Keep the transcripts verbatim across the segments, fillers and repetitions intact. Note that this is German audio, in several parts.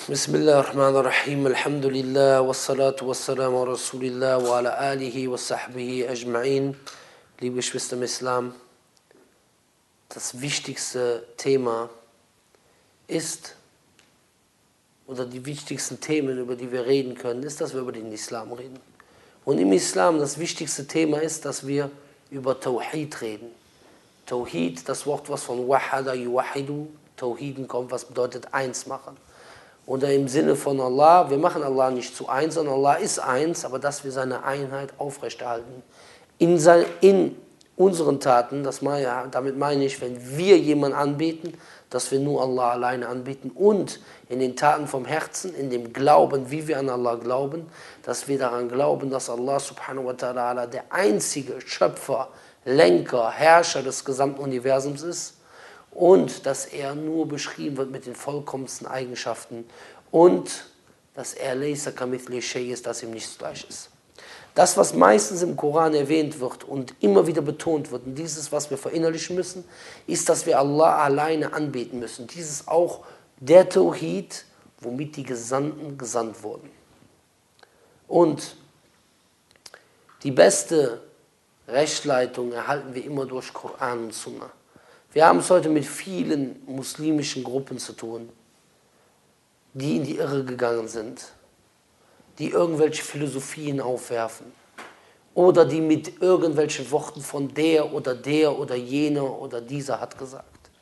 Bismillahirrahmanirrahim, alhamdulillah, wassalatu wassalamu ala Rasulillah wa ala alihi wa sahbihi ajma'in. Liebe Geschwister im Islam, das wichtigste Thema ist, oder die wichtigsten Themen, über die wir reden können, ist, dass wir über den Islam reden. Und im Islam das wichtigste Thema ist, dass wir über Tawhid reden. Tawhid, das Wort, was von Wahada yuwahidu, Tawhiden kommt, was bedeutet eins machen. Oder im Sinne von Allah, wir machen Allah nicht zu eins, sondern Allah ist eins, aber dass wir seine Einheit aufrechterhalten. In, sein, in unseren Taten, das meine, damit meine ich, wenn wir jemanden anbeten, dass wir nur Allah alleine anbeten, und in den Taten vom Herzen, in dem Glauben, wie wir an Allah glauben, dass wir daran glauben, dass Allah subhanahu wa ta'ala der einzige Schöpfer, Lenker, Herrscher des gesamten Universums ist, und dass er nur beschrieben wird mit den vollkommensten Eigenschaften und dass er laysa kamithli shay ist, dass ihm nichts gleich ist. Das, was meistens im Koran erwähnt wird und immer wieder betont wird, und dieses, was wir verinnerlichen müssen, ist, dass wir Allah alleine anbeten müssen. Dieses auch der Tawhid, womit die Gesandten gesandt wurden. Und die beste Rechtsleitung erhalten wir immer durch Koran und Sunnah. Wir haben es heute mit vielen muslimischen Gruppen zu tun, die in die Irre gegangen sind, die irgendwelche Philosophien aufwerfen oder die mit irgendwelchen Worten von der oder der oder jener oder dieser hat gesagt.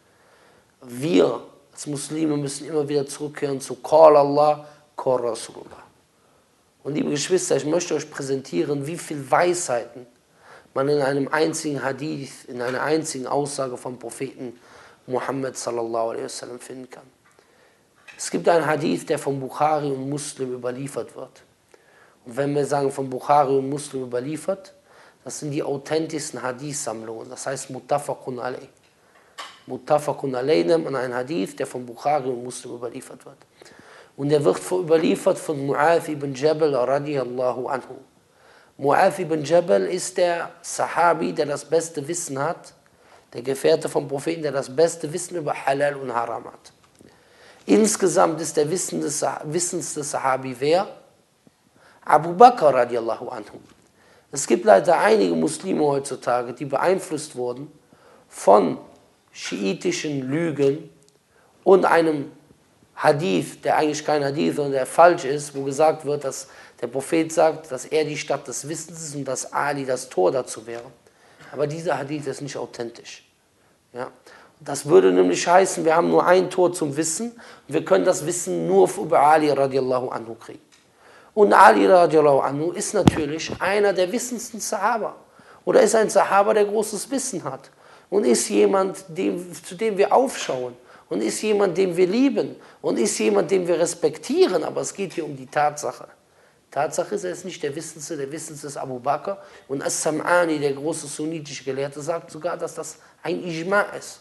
Wir als Muslime müssen immer wieder zurückkehren zu Qala Allah, Qala Rasulullah. Und liebe Geschwister, ich möchte euch präsentieren, wie viele Weisheiten man in einem einzigen Hadith, in einer einzigen Aussage vom Propheten Muhammad sallallahu alaihi wasallam finden kann. Es gibt einen Hadith, der von Bukhari und Muslim überliefert wird. Und wenn wir sagen von Bukhari und Muslim überliefert, das sind die authentischsten Hadith-Sammlungen, das heißt Muttafaqun alayh. Muttafaqun alayh nennt man einen Hadith, der von Bukhari und Muslim überliefert wird. Und der wird überliefert von Mu'adh ibn Jabal radiyallahu anhu. Mu'adh ibn Jabal ist der Sahabi, der das beste Wissen hat, der Gefährte vom Propheten, der das beste Wissen über Halal und Haram hat. Insgesamt ist der wissendste Sahabi wer? Abu Bakr radiallahu anhu. Es gibt leider einige Muslime heutzutage, die beeinflusst wurden von schiitischen Lügen und einem Hadith, der eigentlich kein Hadith, sondern der falsch ist, wo gesagt wird, dass der Prophet sagt, dass er die Stadt des Wissens ist und dass Ali das Tor dazu wäre. Aber dieser Hadith ist nicht authentisch. Ja? Das würde nämlich heißen, wir haben nur ein Tor zum Wissen und wir können das Wissen nur über Ali radiallahu anhu kriegen. Und Ali radiallahu anhu ist natürlich einer der wissendsten Sahaba. Oder ist ein Sahaba, der großes Wissen hat. Und ist jemand, dem, zu dem wir aufschauen. Und ist jemand, den wir lieben. Und ist jemand, den wir respektieren. Aber es geht hier um die Tatsache. Tatsache ist, er ist nicht der Wissendste, der Wissendste ist Abu Bakr. Und As-Sam'ani, der große sunnitische Gelehrte, sagt sogar, dass das ein Ijma ist.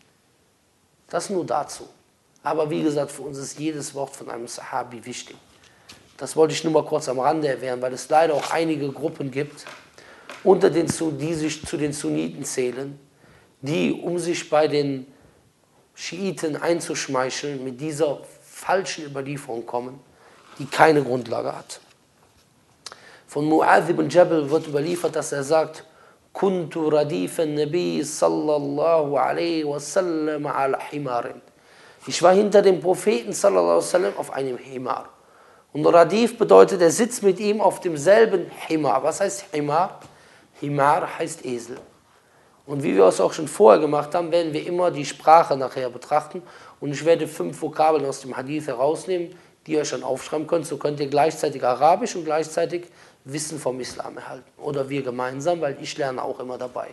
Das nur dazu. Aber wie gesagt, für uns ist jedes Wort von einem Sahabi wichtig. Das wollte ich nur mal kurz am Rande erwähnen, weil es leider auch einige Gruppen gibt, unter den, die sich zu den Sunniten zählen, die, um sich bei den Schiiten einzuschmeicheln, mit dieser falschen Überlieferung kommen, die keine Grundlage hat. Von Mu'adh ibn Jabal wird überliefert, dass er sagt, Kuntu radifan Nabi sallallahu alaihi wasallam ala himarin. Ich war hinter dem Propheten sallallahu alaihi wasallam auf einem Himar. Und Radif bedeutet, er sitzt mit ihm auf demselben Himar. Was heißt Himar? Himar heißt Esel. Und wie wir es auch schon vorher gemacht haben, werden wir immer die Sprache nachher betrachten. Und ich werde fünf Vokabeln aus dem Hadith herausnehmen, die ihr schon aufschreiben könnt. So könnt ihr gleichzeitig Arabisch und gleichzeitig Wissen vom Islam erhalten. Oder wir gemeinsam, weil ich lerne auch immer dabei.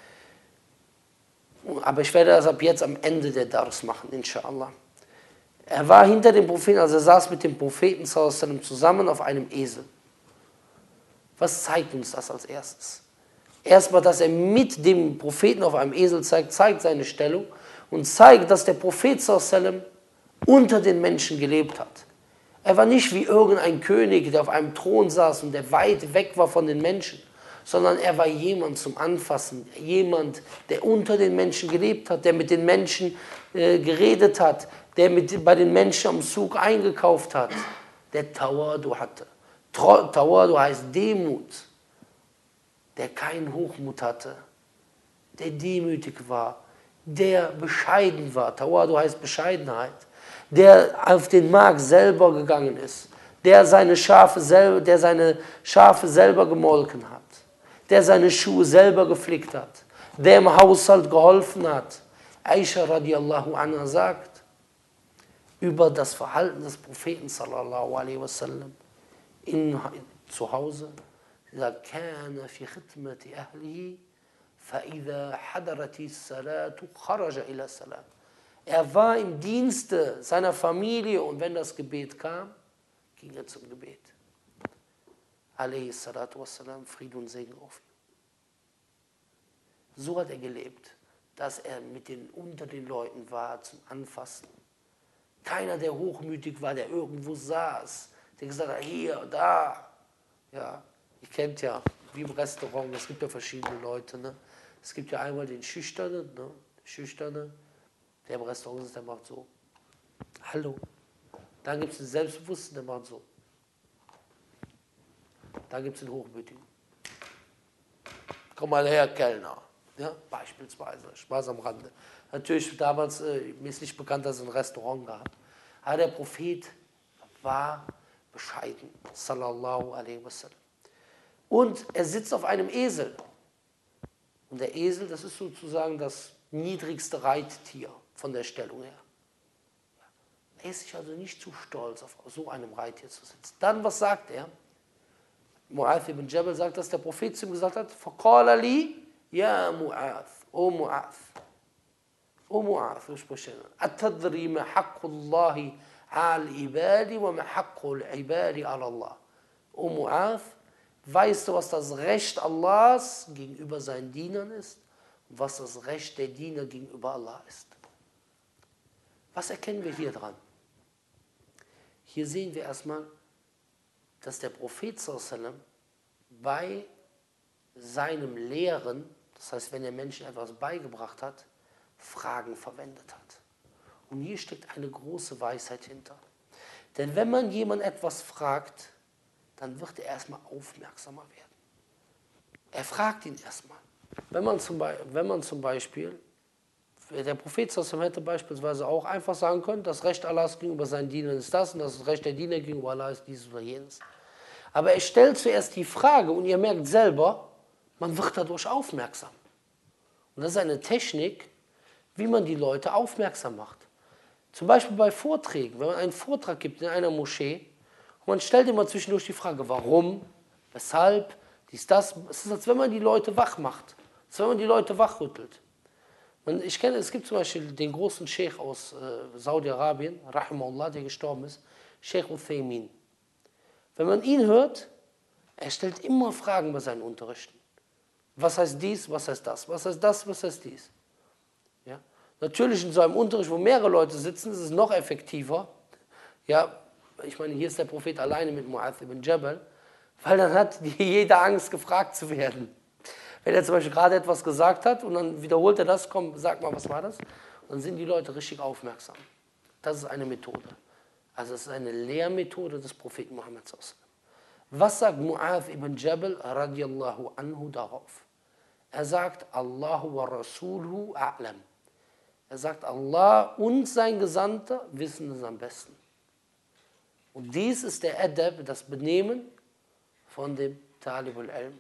Aber ich werde das ab jetzt am Ende der Dars machen, inshallah. Er war hinter dem Propheten, also er saß mit dem Propheten sallallahu alaihi wasallam zusammen auf einem Esel. Was zeigt uns das als erstes? Erstmal, dass er mit dem Propheten auf einem Esel zeigt, zeigt seine Stellung und zeigt, dass der Prophet sallallahu alaihi wasallam unter den Menschen gelebt hat. Er war nicht wie irgendein König, der auf einem Thron saß und der weit weg war von den Menschen, sondern er war jemand zum Anfassen, jemand, der unter den Menschen gelebt hat, der mit den Menschen äh, geredet hat, der mit, bei den Menschen am Zug eingekauft hat, der Tawadu hatte. Tawadu heißt Demut, der keinen Hochmut hatte, der demütig war, der bescheiden war. Tawadu heißt Bescheidenheit, der auf den Markt selber gegangen ist, der seine Schafe selber, der seine Schafe selber gemolken hat, der seine Schuhe selber geflickt hat, der im Haushalt geholfen hat. Aisha radiallahu anha sagt über das Verhalten des Propheten sallallahu alaihi wasallam in, zu Hause, sie sagt, kana fi khidmati ahlihi fa idha hadarati salatu kharaja ila salam. Er war im Dienste seiner Familie und wenn das Gebet kam, ging er zum Gebet. Alayhi salatu wassalam, Friede und Segen auf ihn. So hat er gelebt, dass er mit den, unter den Leuten war zum Anfassen. Keiner, der hochmütig war, der irgendwo saß, der gesagt hat, hier, da. Ja, ihr kennt ja, wie im Restaurant, es gibt ja verschiedene Leute. Ne? Es gibt ja einmal den Schüchternen, ne? Der Schüchterne, der im Restaurant ist, der macht so. Hallo. Dann gibt es den Selbstbewussten, der macht so. Dann gibt es den Hochmütigen. Komm mal her, Kellner. Ja, beispielsweise, Spaß am Rande. Natürlich, damals, äh, mir ist nicht bekannt, dass es ein Restaurant gab. Aber der Prophet war bescheiden, sallallahu alaihi wasallam. Und er sitzt auf einem Esel. Und der Esel, das ist sozusagen das niedrigste Reittier von der Stellung her. Er ist sich also nicht zu stolz, auf so einem Reittier zu sitzen. Dann, was sagt er? Mu'adh ibn Jabal sagt, dass der Prophet zu ihm gesagt hat, فَقَالَ لِي يَا مُعَاذ, O Mu'adh, O Mu'adh, أَتَدْرِي مَا حَقُّ اللَّهِ عَلَى الْعِبَادِ وَمَا حَقُّ الْعِبَادِ عَلَى اللَّهِ. O Mu'adh, weißt du, was das Recht Allahs gegenüber seinen Dienern ist und was das Recht der Diener gegenüber Allah ist? Was erkennen wir hier dran? Hier sehen wir erstmal, dass der Prophet sallallahu alaihi wasallam bei seinem Lehren, das heißt, wenn er Menschen etwas beigebracht hat, Fragen verwendet hat. Und hier steckt eine große Weisheit hinter. Denn wenn man jemanden etwas fragt, dann wird er erstmal aufmerksamer werden. Er fragt ihn erstmal. Wenn man zum Beispiel, wenn man zum Beispiel der Prophet sallallahu alaihi wasallam hätte beispielsweise auch einfach sagen können, das Recht Allahs gegenüber seinen Dienern ist das und das Recht der Diener gegenüber Allah ist dieses oder jenes. Aber er stellt zuerst die Frage und ihr merkt selber, man wird dadurch aufmerksam. Und das ist eine Technik, wie man die Leute aufmerksam macht. Zum Beispiel bei Vorträgen, wenn man einen Vortrag gibt in einer Moschee und man stellt immer zwischendurch die Frage, warum, weshalb, dies, das. Es ist, als wenn man die Leute wach macht, als wenn man die Leute wachrüttelt. Ich kenne, es gibt zum Beispiel den großen Sheikh aus äh, Saudi-Arabien, Rahimahullah, der gestorben ist, Sheikh Uthaymin. Wenn man ihn hört, er stellt immer Fragen bei seinen Unterrichten. Was heißt dies, was heißt das, was heißt das, was heißt dies? Ja? Natürlich in so einem Unterricht, wo mehrere Leute sitzen, ist es noch effektiver. Ja, ich meine, hier ist der Prophet alleine mit Mu'adh ibn Jabal, weil dann hat jeder Angst, gefragt zu werden. Wenn er zum Beispiel gerade etwas gesagt hat und dann wiederholt er das, komm, sag mal, was war das? Und dann sind die Leute richtig aufmerksam. Das ist eine Methode. Also es ist eine Lehrmethode des Propheten Muhammad. Was sagt Mu'adh ibn Jabal radiallahu anhu darauf? Er sagt, Allahu wa Rasuluhu a'lam. Er sagt, Allah und sein Gesandter wissen es am besten. Und dies ist der Adab, das Benehmen von dem Talibul Ilm.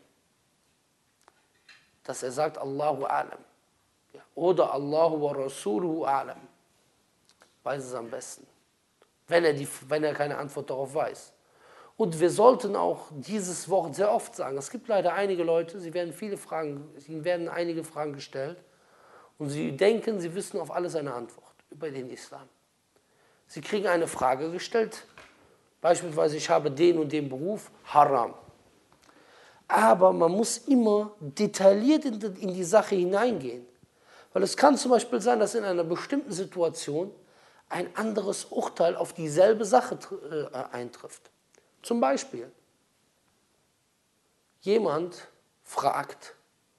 Dass er sagt, Allahu a'lam. Ja. Oder Allahu wa Rasuluhu a'lam. Weiß es am besten. Wenn er, die, wenn er keine Antwort darauf weiß. Und wir sollten auch dieses Wort sehr oft sagen. Es gibt leider einige Leute, sie werden viele Fragen, ihnen werden einige Fragen gestellt und sie denken, sie wissen auf alles eine Antwort über den Islam. Sie kriegen eine Frage gestellt, beispielsweise, ich habe den und den Beruf, Haram. Aber man muss immer detailliert in die Sache hineingehen. Weil es kann zum Beispiel sein, dass in einer bestimmten Situation ein anderes Urteil auf dieselbe Sache äh, eintrifft. Zum Beispiel, jemand fragt.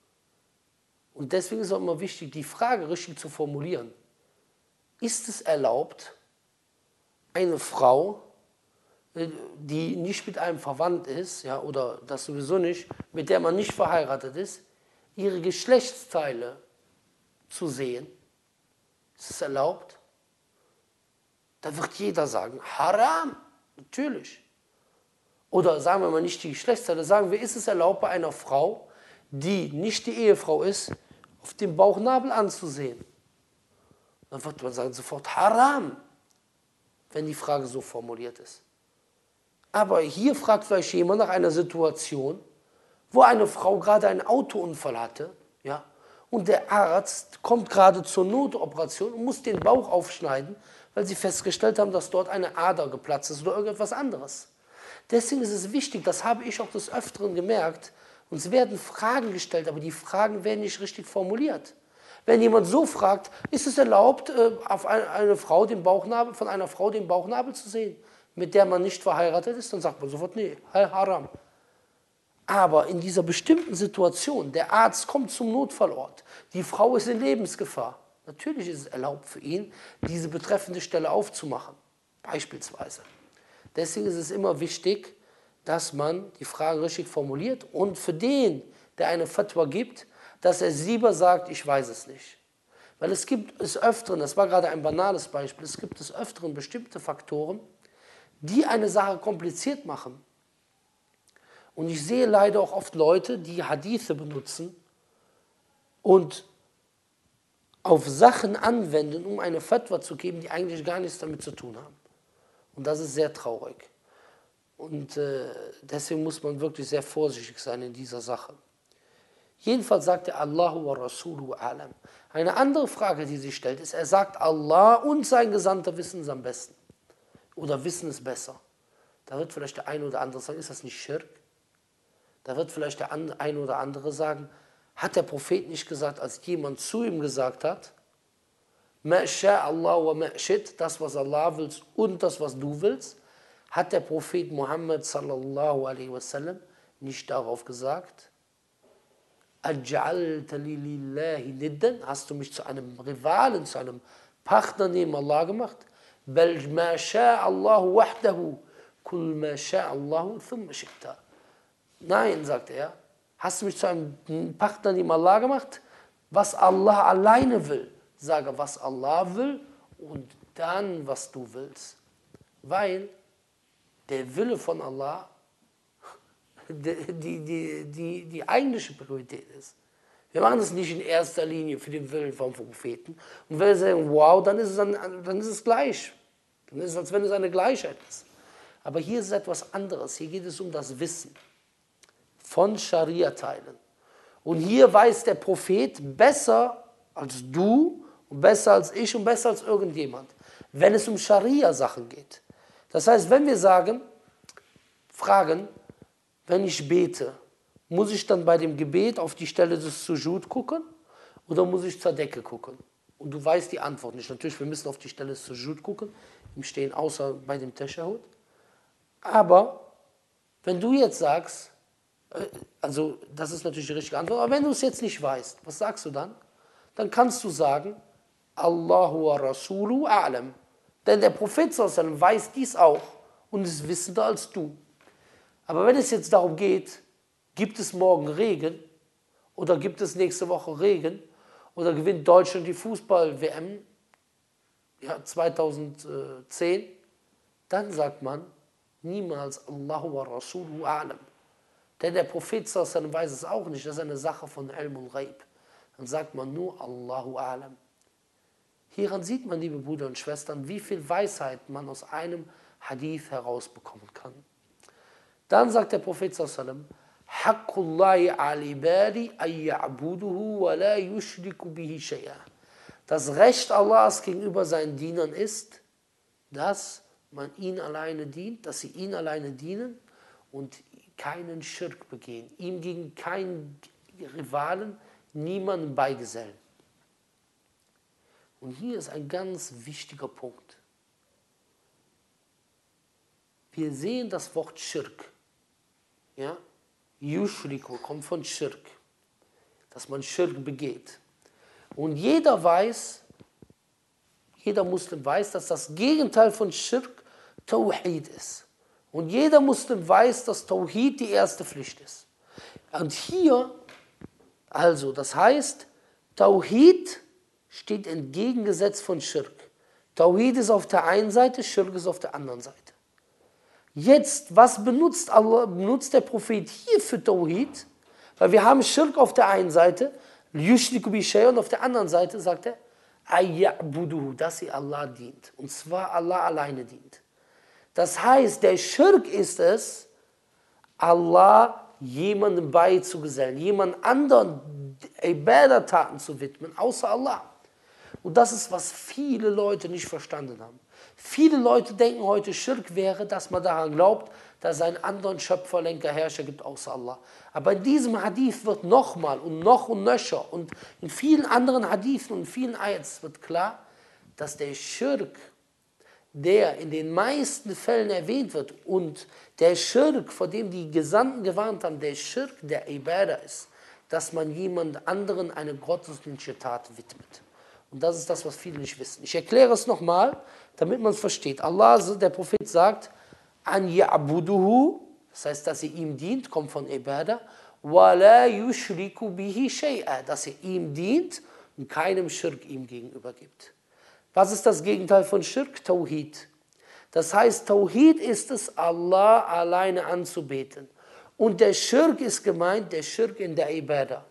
Und deswegen ist es auch immer wichtig, die Frage richtig zu formulieren. Ist es erlaubt, eine Frau, die nicht mit einem verwandt ist, ja, oder das sowieso nicht, mit der man nicht verheiratet ist, ihre Geschlechtsteile zu sehen? Ist es erlaubt? Da wird jeder sagen, Haram, natürlich. Oder sagen wir mal nicht die Geschlechtsteile, sagen wir, ist es erlaubt bei einer Frau, die nicht die Ehefrau ist, auf den Bauchnabel anzusehen? Dann wird man sagen sofort Haram, wenn die Frage so formuliert ist. Aber hier fragt vielleicht jemand nach einer Situation, wo eine Frau gerade einen Autounfall hatte, ja, und der Arzt kommt gerade zur Notoperation und muss den Bauch aufschneiden, weil sie festgestellt haben, dass dort eine Ader geplatzt ist oder irgendetwas anderes. Deswegen ist es wichtig, das habe ich auch des Öfteren gemerkt, uns werden Fragen gestellt, aber die Fragen werden nicht richtig formuliert. Wenn jemand so fragt, ist es erlaubt, auf eine Frau den Bauchnabel, von einer Frau den Bauchnabel zu sehen, mit der man nicht verheiratet ist, dann sagt man sofort, nee, Haram. Aber in dieser bestimmten Situation, der Arzt kommt zum Notfallort, die Frau ist in Lebensgefahr, natürlich ist es erlaubt für ihn, diese betreffende Stelle aufzumachen, beispielsweise. Deswegen ist es immer wichtig, dass man die Frage richtig formuliert und für den, der eine Fatwa gibt, dass er lieber sagt, ich weiß es nicht. Weil es gibt es Öfteren, das war gerade ein banales Beispiel, es gibt es Öfteren bestimmte Faktoren, die eine Sache kompliziert machen. Und ich sehe leider auch oft Leute, die Hadithe benutzen und auf Sachen anwenden, um eine Fatwa zu geben, die eigentlich gar nichts damit zu tun haben. Und das ist sehr traurig. Und äh, deswegen muss man wirklich sehr vorsichtig sein in dieser Sache. Jedenfalls sagt er Allahu wa Rasuluhu alam. Eine andere Frage, die sich stellt, ist, er sagt, Allah und sein Gesandter wissen es am besten. Oder wissen es besser. Da wird vielleicht der eine oder andere sagen, ist das nicht Schirk? Da wird vielleicht der eine oder andere sagen, hat der Prophet nicht gesagt, als jemand zu ihm gesagt hat, Ma Allah wa ma shit, das was Allah will und das was du willst, hat der Prophet Muhammad sallallahu alaihi wasallam nicht darauf gesagt, Aj'alta li lillahi niddan, hast du mich zu einem Rivalen, zu einem Partner neben Allah gemacht? Bal ma sha'a Allahu wahdahu, kul ma sha'a Allahu thumma shi'ta. Nein, sagt er, hast du mich zu einem Partner neben Allah gemacht? Was Allah alleine will, sage, was Allah will und dann, was du willst. Weil der Wille von Allah die, die, die, die, die eigentliche Priorität ist. Wir machen das nicht in erster Linie für den Willen vom Propheten. Und wenn wir sagen, wow, dann ist es, dann, dann ist es gleich. Dann ist es, als wenn es eine Gleichheit ist. Aber hier ist es etwas anderes. Hier geht es um das Wissen von Scharia-Teilen. Und hier weiß der Prophet besser als du und besser als ich und besser als irgendjemand, wenn es um Scharia-Sachen geht. Das heißt, wenn wir sagen, fragen, wenn ich bete, muss ich dann bei dem Gebet auf die Stelle des Sujud gucken oder muss ich zur Decke gucken? Und du weißt die Antwort nicht. Natürlich, wir müssen auf die Stelle des Sujud gucken, im Stehen, außer bei dem Tashahhud. Aber wenn du jetzt sagst, also das ist natürlich die richtige Antwort, aber wenn du es jetzt nicht weißt, was sagst du dann? Dann kannst du sagen, Allahu wa Rasuluhu a'lam. Denn der Prophet sallallahu alaihi wasallam weiß dies auch und ist wissender als du. Aber wenn es jetzt darum geht, gibt es morgen Regen oder gibt es nächste Woche Regen oder gewinnt Deutschland die Fußball-W M ja, zweitausendzehn, dann sagt man niemals Allahu wa Rasuluhu a'lam. Denn der Prophet sallallahu alaihi wasallam weiß es auch nicht, das ist eine Sache von Ilm und Ghaib. Dann sagt man nur Allahu a'lam. Hieran sieht man, liebe Brüder und Schwestern, wie viel Weisheit man aus einem Hadith herausbekommen kann. Dann sagt der Prophet sallallahu alaihi wasallam, Haqqullahi al-ibadi an ya'buduhu wa la yushriku bihi shay'a. Das Recht Allahs gegenüber seinen Dienern ist, dass man ihn alleine dient, dass sie ihn alleine dienen und keinen Schirk begehen, ihm gegen keinen Rivalen, niemanden beigesellen. Und hier ist ein ganz wichtiger Punkt. Wir sehen das Wort Schirk. Ja? Yushriku kommt von Schirk, dass man Schirk begeht. Und jeder weiß, jeder Muslim weiß, dass das Gegenteil von Schirk Tawhid ist. Und jeder Muslim weiß, dass Tawhid die erste Pflicht ist. Und hier, also, das heißt, Tawhid steht entgegengesetzt von Schirk. Tawhid ist auf der einen Seite, Schirk ist auf der anderen Seite. Jetzt, was benutzt, Allah, benutzt der Prophet hier für Tawhid? Weil wir haben Schirk auf der einen Seite, Yushriku bi shay, und auf der anderen Seite sagt er, Ayya'buduhu, dass sie Allah dient. Und zwar Allah alleine dient. Das heißt, der Schirk ist es, Allah jemandem beizugesellen, jemand anderen Ibadah-Taten zu widmen, außer Allah. Und das ist, was viele Leute nicht verstanden haben. Viele Leute denken heute, Schirk wäre, dass man daran glaubt, dass es einen anderen Schöpfer, Lenker, Herrscher gibt, außer Allah. Aber in diesem Hadith wird nochmal und noch und nöcher und in vielen anderen Hadithen und in vielen Ayats wird klar, dass der Schirk, der in den meisten Fällen erwähnt wird und der Schirk, vor dem die Gesandten gewarnt haben, der Schirk der Ibadah ist, dass man jemand anderen eine gottesdienstliche Tat widmet. Und das ist das, was viele nicht wissen. Ich erkläre es nochmal, damit man es versteht. Allah, der Prophet sagt, an ya'buduhu, das heißt, dass ihr ihm dient, kommt von Ibadah, wa la yushriku bihi shay'a, dass ihr ihm dient und keinem Schirk ihm gegenüber gibt. Was ist das Gegenteil von Schirk? Tawhid. Das heißt, Tawhid ist es, Allah alleine anzubeten. Und der Schirk ist gemeint, der Schirk in der Ibadah.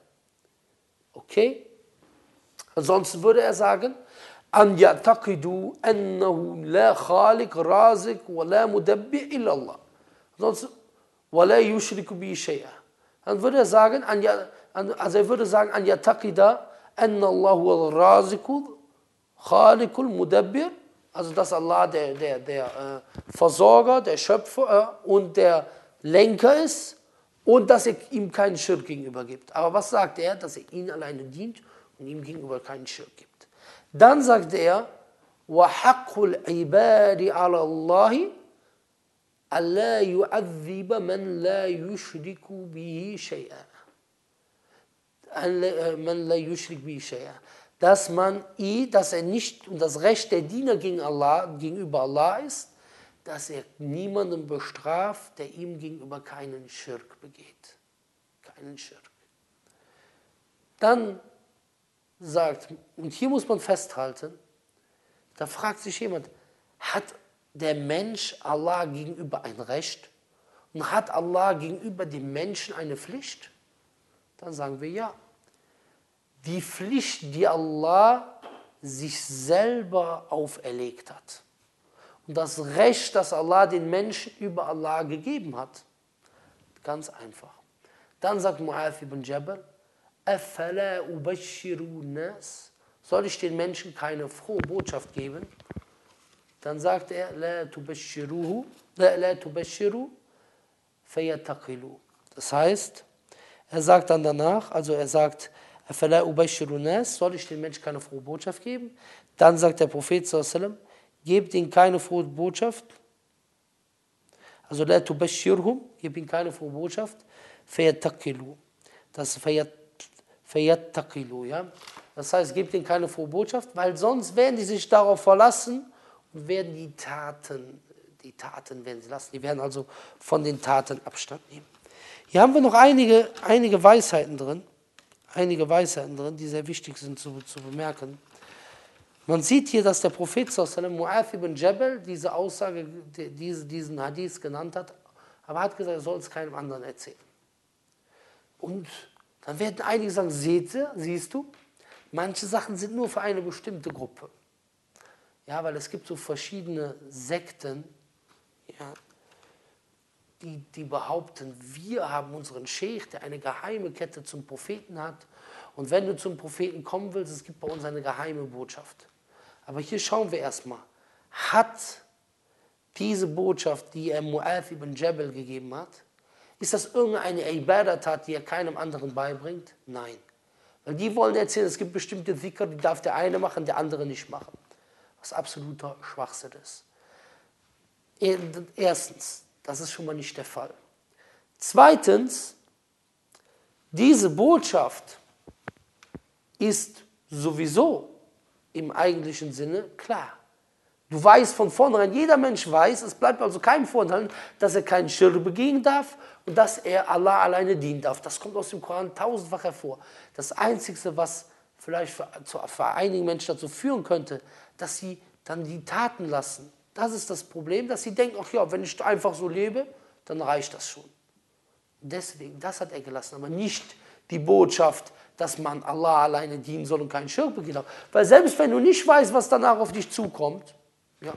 Okay? Ansonsten würde er sagen, an ya'taqidu annahu la khaliq razik wa la mudabbir illa Allah. Ansonsten, wa la yushriku bi shay'a. Dann würde er sagen, an, also er würde sagen, an ya'taqida anna Allahu al-raziku khaliqul mudabbir, also dass Allah der, der, der äh, Versorger, der Schöpfer äh, und der Lenker ist und dass er ihm keinen Schirk gegenüber gibt. Aber was sagt er? Dass er ihn alleine dient und ihm gegenüber keinen Schirk gibt. Dann sagt er, وَحَقُّ الْعِبَادِ عَلَى اللَّهِ أَلَّا يُعَذِّبَ مَنْ لَا يُشْرِكُ بِهِ شَيْئًا. مَنْ لَا يُشْرِكُ بِهِ شَيْئًا. Dass man ihn, dass er nicht, und das Recht der Diener gegen Allah, gegenüber Allah ist, dass er niemanden bestraft, der ihm gegenüber keinen Schirk begeht. Keinen Schirk. Dann sagt, und hier muss man festhalten, da fragt sich jemand, hat der Mensch Allah gegenüber ein Recht und hat Allah gegenüber dem Menschen eine Pflicht? Dann sagen wir ja. Die Pflicht, die Allah sich selber auferlegt hat. Und das Recht, das Allah den Menschen über Allah gegeben hat. Ganz einfach. Dann sagt Mu'adh ibn Jabal, أَفَلَا أُبَشِّرُ النَّاسِ. Soll ich den Menschen keine frohe Botschaft geben? Dann sagt er, لَا تُبَشِّرُهُ لَا تُبَشِّرُ فَيَتَّقِلُوا. Das heißt, er sagt dann danach, also er sagt, أَفَلَا أُبَشِّرُ النَّاسِ, soll ich den Menschen keine frohe Botschaft geben? Dann sagt der Prophet sallallahu alaihi wasallam, gebt ihnen keine frohe Botschaft. Also لَا تُبَشِّرْهُمْ, gebt ihnen keine frohe Botschaft. فَيَتَّقِلُوا. Das فَيَتَّقِلُوا, ja. Das heißt, gebt ihnen keine frohe Botschaft, weil sonst werden die sich darauf verlassen und werden die Taten, die Taten werden sie lassen. Die werden also von den Taten Abstand nehmen. Hier haben wir noch einige, einige Weisheiten drin, einige Weisheiten drin, die sehr wichtig sind zu, zu bemerken. Man sieht hier, dass der Prophet sallallahu alaihi wasallam Mu'adh ibn Jabal diese Aussage, diese, diesen Hadith genannt hat, aber hat gesagt, er soll es keinem anderen erzählen. Und dann werden einige sagen, seht ihr, siehst du, manche Sachen sind nur für eine bestimmte Gruppe. Ja, weil es gibt so verschiedene Sekten, ja, die, die behaupten, wir haben unseren Scheich, der eine geheime Kette zum Propheten hat. Und wenn du zum Propheten kommen willst, es gibt bei uns eine geheime Botschaft. Aber hier schauen wir erstmal, hat diese Botschaft, die er Mu'adh ibn Jabal gegeben hat, ist das irgendeine Ibadah-Tat, die er keinem anderen beibringt? Nein. Weil die wollen erzählen, es gibt bestimmte Dhikr, die darf der eine machen, der andere nicht machen. Was absoluter Schwachsinn ist. Erstens, das ist schon mal nicht der Fall. Zweitens, Diese Botschaft ist sowieso im eigentlichen Sinne klar. Du weißt von vornherein, jeder Mensch weiß, es bleibt also keinem Vorteil, dass er keinen Schirr begehen darf und dass er Allah alleine dienen darf. Das kommt aus dem Koran tausendfach hervor. Das Einzige, was vielleicht für, für einige Menschen dazu führen könnte, dass sie dann die Taten lassen. Das ist das Problem, dass sie denken, ach ja, wenn ich einfach so lebe, dann reicht das schon. Deswegen, das hat er gelassen, aber nicht die Botschaft, dass man Allah alleine dienen soll und keinen Schirk begehen darf. Weil selbst wenn du nicht weißt, was danach auf dich zukommt, ja,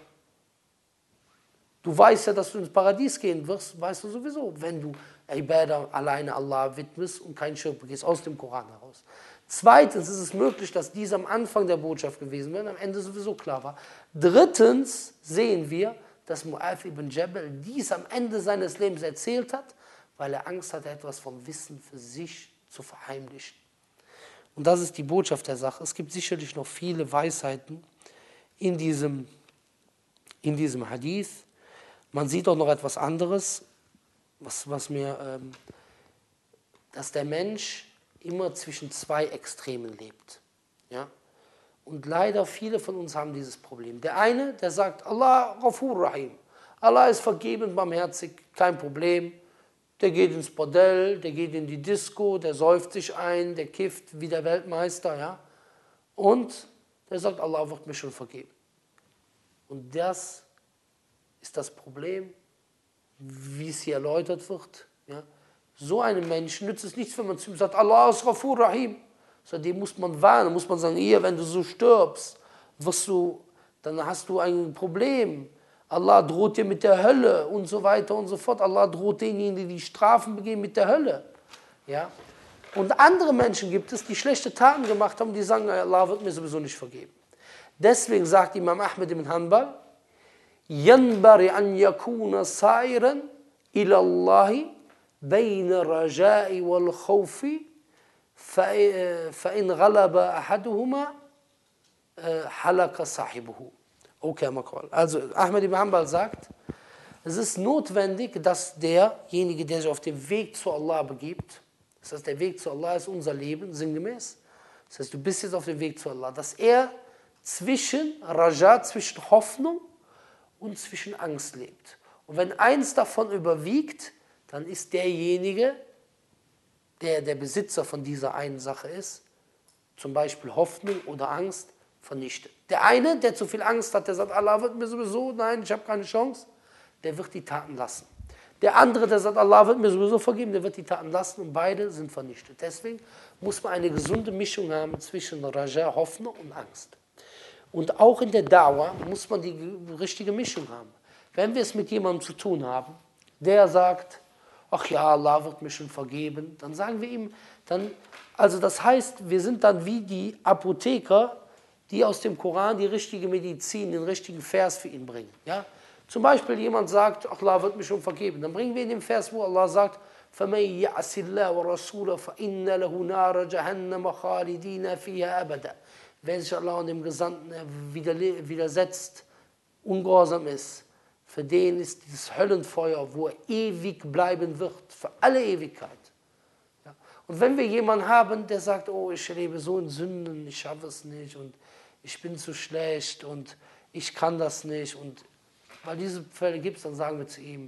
du weißt ja, dass du ins Paradies gehen wirst, weißt du sowieso, wenn du Ibadah alleine Allah widmest und keinen Schirk begehst, aus dem Koran heraus. Zweitens ist es möglich, dass dies am Anfang der Botschaft gewesen wäre und am Ende sowieso klar war. Drittens sehen wir, dass Mu'adh ibn Jabal dies am Ende seines Lebens erzählt hat, weil er Angst hatte, etwas vom Wissen für sich zu verheimlichen. Und das ist die Botschaft der Sache. Es gibt sicherlich noch viele Weisheiten in diesem, in diesem Hadith. Man sieht auch noch etwas anderes, was, was mir, ähm, dass der Mensch immer zwischen zwei Extremen lebt. Ja? Und leider viele von uns haben dieses Problem. Der eine, der sagt, Allah Ghafur Rahim. Allah ist vergebend, barmherzig, kein Problem. Der geht ins Bordell, der geht in die Disco, der säuft sich ein, der kifft wie der Weltmeister. Ja? Und der sagt, Allah wird mir schon vergeben. Und das ist das Problem, wie es hier erläutert wird. Ja? So einem Menschen nützt es nichts, wenn man zu ihm sagt, Allah ist Ghafur Rahim. So, dem muss man warnen, muss man sagen, hier, wenn du so stirbst, wirst du, dann hast du ein Problem. Allah droht dir mit der Hölle und so weiter und so fort. Allah droht denjenigen, die die Strafen begehen, mit der Hölle. Ja? Und andere Menschen gibt es, die schlechte Taten gemacht haben, die sagen, Allah wird mir sowieso nicht vergeben. Deswegen sagt Imam Ahmed ibn Hanbal, ينبغي أن يكون سائرا إلى الله بين الرجاء والخوف فإن غلب أحدهما حلق صاحبه. Okay, also Ahmed ibn Hanbal sagt, es ist notwendig, dass derjenige, der sich auf den Weg zu Allah begibt, das heißt, der Weg zu Allah ist unser Leben, sinngemäß, das heißt, du bist jetzt auf dem Weg zu Allah, dass er zwischen Raja, zwischen Hoffnung und zwischen Angst lebt. Und wenn eins davon überwiegt, dann ist derjenige, der der Besitzer von dieser einen Sache ist, zum Beispiel Hoffnung oder Angst, vernichtet. Der eine, der zu viel Angst hat, der sagt, Allah wird mir sowieso, nein, ich habe keine Chance, der wird die Taten lassen. Der andere, der sagt, Allah wird mir sowieso vergeben, der wird die Taten lassen und beide sind vernichtet. Deswegen muss man eine gesunde Mischung haben zwischen Raja, Hoffnung und Angst. Und auch in der Da'wah muss man die richtige Mischung haben. Wenn wir es mit jemandem zu tun haben, der sagt, ach ja, Allah wird mir schon vergeben, dann sagen wir ihm, dann, also das heißt, wir sind dann wie die Apotheker, die aus dem Koran die richtige Medizin, den richtigen Vers für ihn bringen. Ja? Zum Beispiel jemand sagt, Allah wird mir schon vergeben. Dann bringen wir in den Vers, wo Allah sagt, فَمَنْ يَعْصِ اللَّهَ وَرَسُولَهُ فَإِنَّ لَهُ نَارَ جَهَنَّمَ خَالِدِينَ فِيهَا أَبَدًا. Wer sich Allah und dem Gesandten widersetzt, ungehorsam ist, für den ist dieses Höllenfeuer, wo er ewig bleiben wird, für alle Ewigkeit. Ja? Und wenn wir jemanden haben, der sagt, oh, ich lebe so in Sünden, ich schaffe es nicht und ich bin zu schlecht und ich kann das nicht, und weil diese Fälle gibt es, dann sagen wir zu ihm,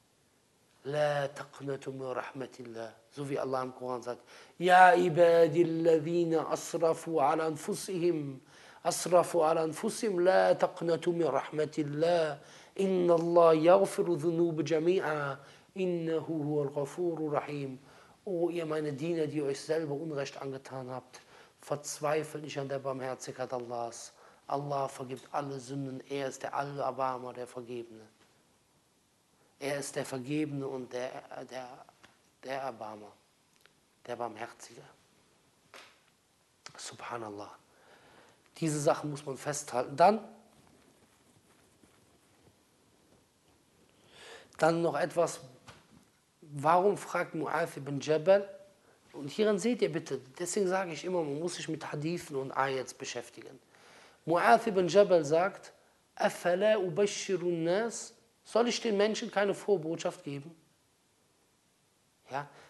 La taqnatu min rahmatillah, so wie Allah im Koran sagt, Ya ibadi alladhina asrafu ala anfusihim, asrafu ala anfusihim, la taqnatu min rahmatillah, inna Allah yaghfiru dhunuba jami'a, innahu huwal ghafurur rahim. O ihr meine Diener, die euch selber Unrecht angetan habt, verzweifelt nicht an der Barmherzigkeit Allahs. Allah vergibt alle Sünden, er ist der Allerbarmer, der Vergebene. Er ist der Vergebene und der, der, der Erbarmer, der Barmherzige. Subhanallah. Diese Sachen muss man festhalten. Dann, dann noch etwas, warum fragt Mu'adh ibn Jabal? Und hierin seht ihr bitte, deswegen sage ich immer, man muss sich mit Hadithen und Ayats beschäftigen. Mu'adh ibn Jabal sagt, أَفَلَا أُبَشِّرُ النَّاسِ, soll ich den Menschen keine frohe Botschaft geben? Ja,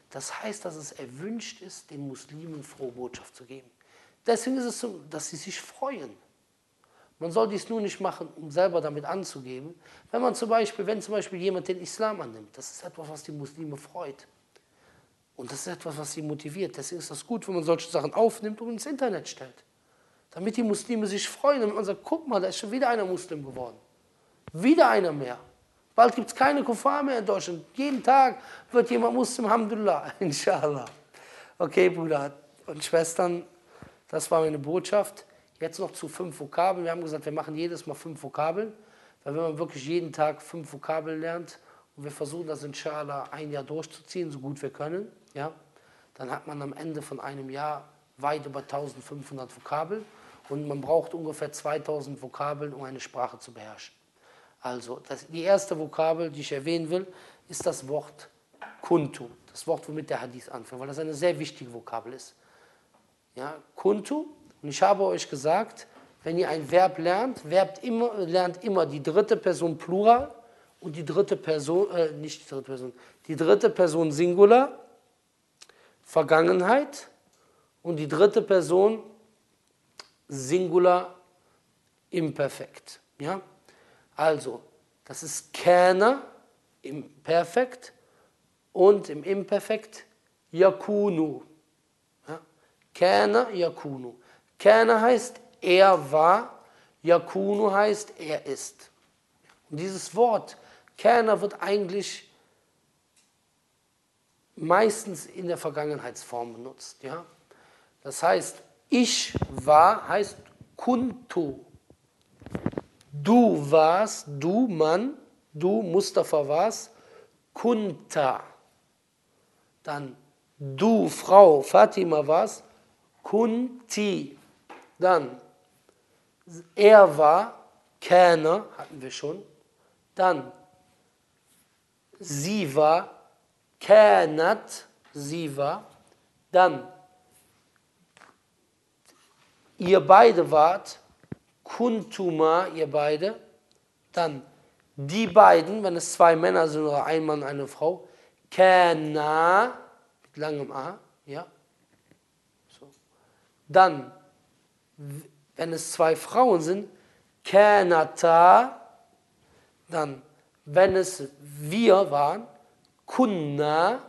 Das heißt, dass es erwünscht ist, den Muslimen frohe Botschaft zu geben. Deswegen ist es so, dass sie sich freuen. Man soll dies nur nicht machen, um selber damit anzugeben. Wenn man zum Beispiel, wenn zum Beispiel jemand den Islam annimmt, das ist etwas, was die Muslime freut. Und das ist etwas, was sie motiviert. Deswegen ist das gut, wenn man solche Sachen aufnimmt und ins Internet stellt. Damit die Muslime sich freuen, damit man sagt, guck mal, da ist schon wieder einer Muslim geworden. Wieder einer mehr. Bald gibt es keine Kuffar mehr in Deutschland. Jeden Tag wird jemand Muslim, Alhamdulillah, inshallah. Okay, Bruder und Schwestern, das war meine Botschaft. Jetzt noch zu fünf Vokabeln. Wir haben gesagt, wir machen jedes Mal fünf Vokabeln. Weil wenn man wirklich jeden Tag fünf Vokabeln lernt und wir versuchen das inshallah ein Jahr durchzuziehen, so gut wir können, ja, dann hat man am Ende von einem Jahr weit über eintausendfünfhundert Vokabeln und man braucht ungefähr zweitausend Vokabeln, um eine Sprache zu beherrschen. Also das, die erste Vokabel, die ich erwähnen will, ist das Wort Kuntu. Das Wort, womit der Hadith anfängt, weil das eine sehr wichtige Vokabel ist. Ja, Kuntu. Und ich habe euch gesagt, wenn ihr ein Verb lernt, Verb immer, lernt immer die dritte Person Plural und die dritte Person, äh, nicht die dritte Person, die dritte Person Singular, Vergangenheit und die dritte Person Singular Imperfekt. Ja? Also, das ist Kana im Perfekt und im Imperfekt Yakunu. Ja? Kana Yakunu. Kana heißt, er war, Yakunu heißt, er ist. Und dieses Wort, Kana, wird eigentlich meistens in der Vergangenheitsform benutzt. Ja? Das heißt, ich war, heißt Kuntu. Du warst, du Mann, du Mustafa warst, Kunta. Dann du Frau Fatima warst, Kunti. Dann er war, Kana, hatten wir schon. Dann sie war, Kanat, sie war. Dann ihr beide wart, Kuntuma, ihr beide. Dann die beiden, wenn es zwei Männer sind oder ein Mann, eine Frau, Kana, mit langem A, ja. So. Dann, wenn es zwei Frauen sind, Kanata. Dann, wenn es wir waren, Kunna.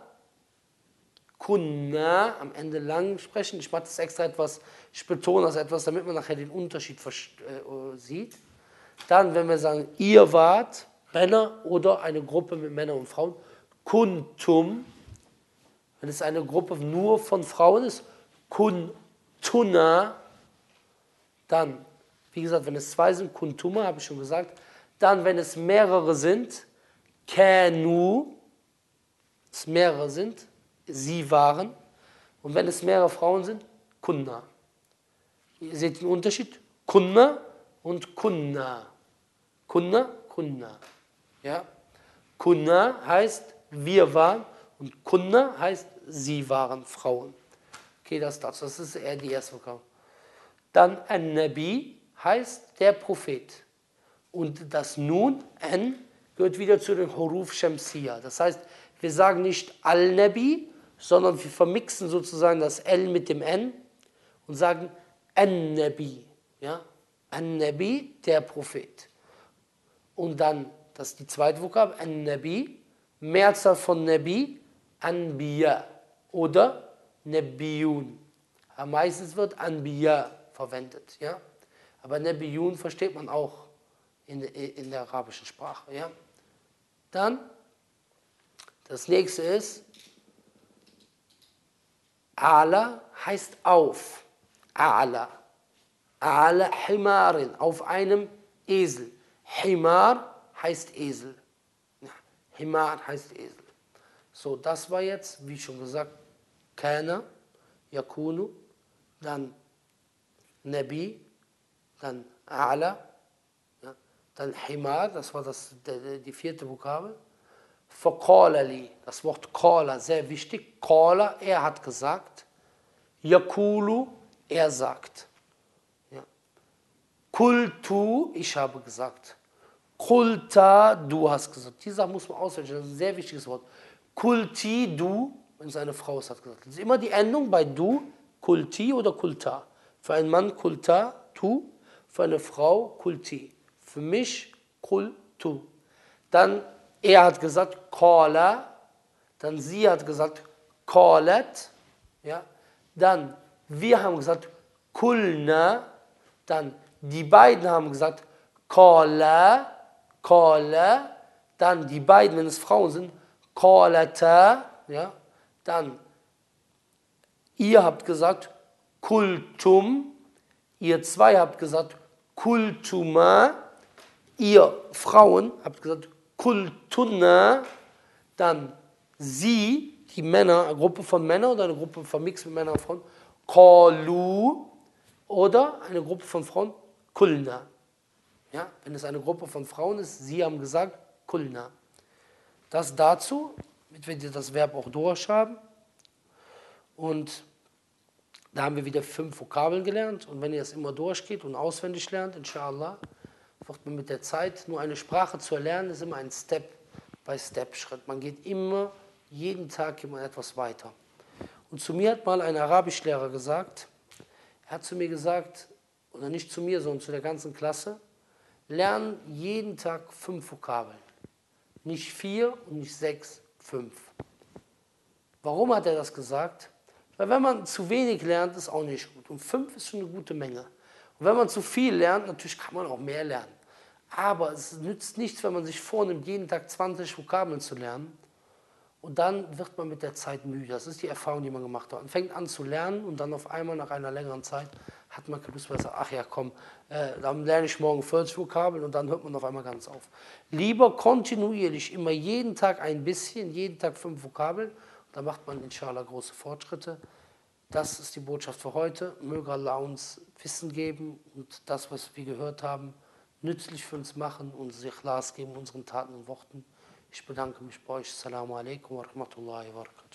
Kunna, am Ende lang sprechen. Ich mache das extra etwas, ich betone das etwas, damit man nachher den Unterschied äh, sieht. Dann, wenn wir sagen, ihr wart, Männer oder eine Gruppe mit Männern und Frauen, Kuntum. Wenn es eine Gruppe nur von Frauen ist, Kuntuna. Dann, wie gesagt, wenn es zwei sind, Kuntuma, habe ich schon gesagt. Dann, wenn es mehrere sind, Kanu, es mehrere sind, sie waren. Und wenn es mehrere Frauen sind, Kunna. Ihr seht den Unterschied? Kunna und Kunna. Kunna, Kunna. Ja? Kunna heißt, wir waren. Und Kunna heißt, sie waren Frauen. Okay, das dazu. Das ist eher die erste Vokabel. Dann An-Nabi heißt der Prophet. Und das Nun, An, gehört wieder zu den Huruf Shamsiyya. Das heißt, wir sagen nicht Al-Nabi, sondern wir vermixen sozusagen das L mit dem N und sagen An-Nabi. Ja? An-Nabi, der Prophet. Und dann, das ist die zweite Vokabel, An-Nabi, Mehrzahl von Nabi, Anbiya oder Nabiyun. Meistens wird Anbiya verwendet. Ja? Aber Nabiyun versteht man auch in, in der arabischen Sprache. Ja? Dann, das nächste ist, Ala heißt auf. Ala. Ala Himarin, auf einem Esel. Himar heißt Esel. Himar heißt Esel. So, das war jetzt, wie schon gesagt, Kana, Yakunu, dann Nabi, dann Ala, ja, dann Himar, das war das, die vierte Vokabel. Faqala li, das Wort Qala, sehr wichtig. Qala, er hat gesagt. Yakulu, er sagt. Ja. Kultu, ich habe gesagt. Kulta, du hast gesagt. Diese Sache muss man auswählen, das ist ein sehr wichtiges Wort. Kulti, du, wenn es eine Frau ist, hat gesagt. Das ist immer die Endung bei du, kulti oder kulta. Für einen Mann kulta, tu, für eine Frau kulti. Für mich kultu. Dann, er hat gesagt qala, dann sie hat gesagt qalat, ja. Dann, wir haben gesagt kulna, dann die beiden haben gesagt qala, qala, dann die beiden, wenn es Frauen sind, qalata, ja. Dann, ihr habt gesagt kultum, ihr zwei habt gesagt kultuma, ihr Frauen habt gesagt kultunna, dann sie, die Männer, eine Gruppe von Männern oder eine Gruppe von Mix mit Männern und Frauen, qalu, oder eine Gruppe von Frauen, kulna. Ja, wenn es eine Gruppe von Frauen ist, sie haben gesagt kulna. Das dazu, damit wir das Verb auch durchhaben. Und da haben wir wieder fünf Vokabeln gelernt. Und wenn ihr es immer durchgeht und auswendig lernt, inshallah, wird man mit der Zeit, nur eine Sprache zu erlernen, ist immer ein Step-by-Step-Schritt. Man geht immer, jeden Tag immer etwas weiter. Und zu mir hat mal ein Arabischlehrer gesagt, er hat zu mir gesagt, oder nicht zu mir, sondern zu der ganzen Klasse, lernen jeden Tag fünf Vokabeln. Nicht vier und nicht sechs, fünf. Warum hat er das gesagt? Weil wenn man zu wenig lernt, ist auch nicht gut. Und fünf ist schon eine gute Menge. Und wenn man zu viel lernt, natürlich kann man auch mehr lernen. Aber es nützt nichts, wenn man sich vornimmt, jeden Tag zwanzig Vokabeln zu lernen. Und dann wird man mit der Zeit müde. Das ist die Erfahrung, die man gemacht hat. Man fängt an zu lernen und dann auf einmal nach einer längeren Zeit hat man keine Lust mehr, sagt, ach ja, komm, äh, dann lerne ich morgen vierzig Vokabeln und dann hört man auf einmal ganz auf. Lieber kontinuierlich, immer jeden Tag ein bisschen, jeden Tag fünf Vokabeln. Da macht man inshallah große Fortschritte. Das ist die Botschaft für heute. Möge Allah uns Wissen geben und das, was wir gehört haben, nützlich für uns machen und sich Ikhlas geben in unseren Taten und Worten. Ich bedanke mich bei euch. Assalamu alaikum wa rahmatullahi wa barakatuh.